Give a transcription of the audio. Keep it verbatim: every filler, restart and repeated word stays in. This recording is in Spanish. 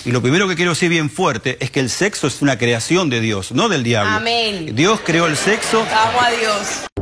Y lo primero que quiero decir bien fuerte es que el sexo es una creación de Dios, no del diablo. Amén. Dios creó el sexo. Amo a Dios.